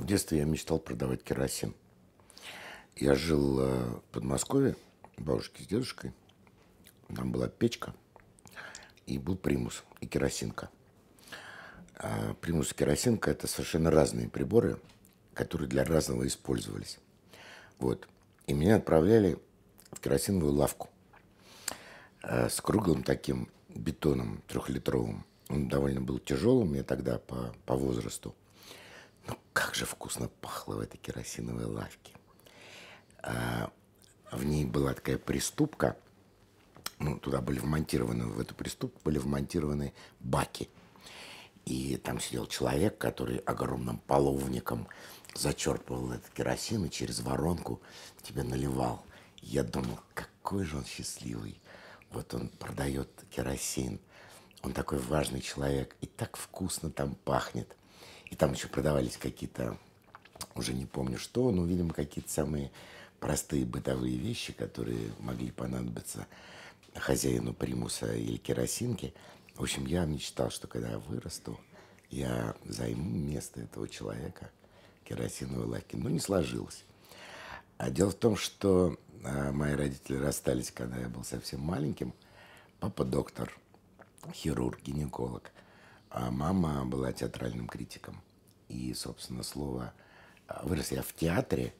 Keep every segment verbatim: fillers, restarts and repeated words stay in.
В детстве я мечтал продавать керосин. Я жил э, в Подмосковье, у бабушки с дедушкой. Там была печка, и был примус, и керосинка. А примус и керосинка – это совершенно разные приборы, которые для разного использовались. Вот. И меня отправляли в керосиновую лавку э, с круглым таким бетоном трехлитровым. Он довольно был тяжелым мне тогда по, по возрасту. Но как же вкусно пахло в этой керосиновой лавке. А в ней была такая приступка. Ну, туда были вмонтированы, в эту приступку были вмонтированы баки. И там сидел человек, который огромным половником зачерпывал этот керосин и через воронку тебе наливал. Я думал, какой же он счастливый. Вот он продает керосин. Он такой важный человек. И так вкусно там пахнет. И там еще продавались какие-то, уже не помню что, но, видимо, какие-то самые простые бытовые вещи, которые могли понадобиться хозяину примуса или керосинки. В общем, я мечтал, что когда я вырасту, я займу место этого человека в керосиновой лавке. Но не сложилось. А дело в том, что а, мои родители расстались, когда я был совсем маленьким. Папа доктор, хирург, гинеколог, а мама была театральным критиком. И, собственно, слово а, вырос я в театре.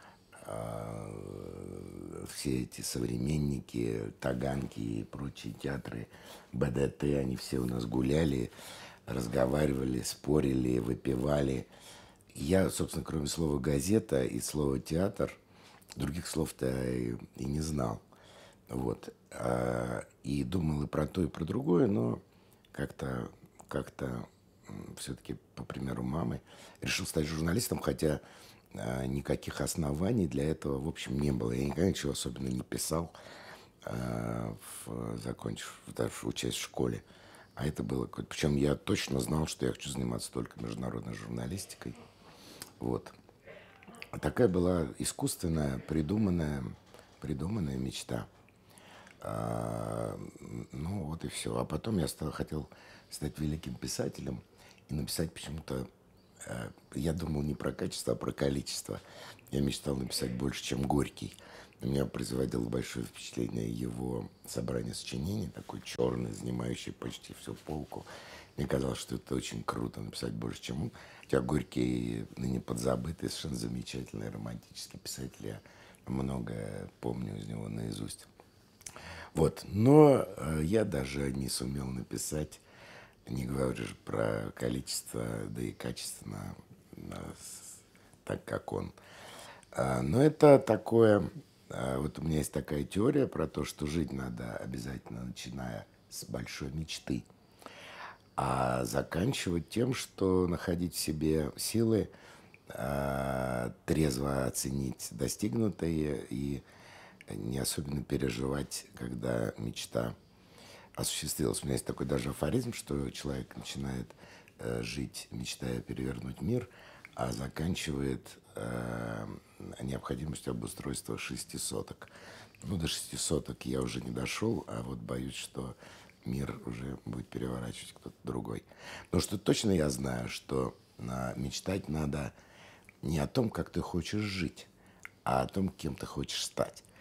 Все эти современники, Таганки и прочие театры бэ дэ тэ, они все у нас гуляли, разговаривали, спорили, выпивали. Я, собственно, кроме слова «газета» и слова «театр», других слов-то и, и не знал. Вот. И думал и про то, и про другое, но как-то как-то все-таки, по примеру мамы, решил стать журналистом, хотя никаких оснований для этого, в общем, не было. Я никогда ничего особенно не писал, в, закончив, даже учась в школе. А это было... Причем я точно знал, что я хочу заниматься только международной журналистикой. Вот. А такая была искусственная, придуманная, придуманная мечта. А, ну, вот и все. А потом я стал, хотел стать великим писателем и написать почему-то... Я думал не про качество, а про количество. Я мечтал написать больше, чем Горький. У меня производило большое впечатление его собрание сочинений, такой черный, занимающий почти всю полку. Мне казалось, что это очень круто написать больше, чем он. Хотя Горький ныне подзабытый, совершенно замечательный романтический писатель. Я многое помню из него наизусть. Вот. Но я даже не сумел написать, не говорю же про количество, да и качественно, так как он. Но это такое, вот у меня есть такая теория про то, что жить надо обязательно, начиная с большой мечты, а заканчивать тем, что находить в себе силы, трезво оценить достигнутое и не особенно переживать, когда мечта осуществилось. У меня есть такой даже афоризм, что человек начинает э, жить, мечтая перевернуть мир, а заканчивает э, необходимостью обустройства шести соток. Ну, до шести соток я уже не дошел, а вот боюсь, что мир уже будет переворачивать кто-то другой. Но что точно я знаю, что э, мечтать надо не о том, как ты хочешь жить, а о том, кем ты хочешь стать.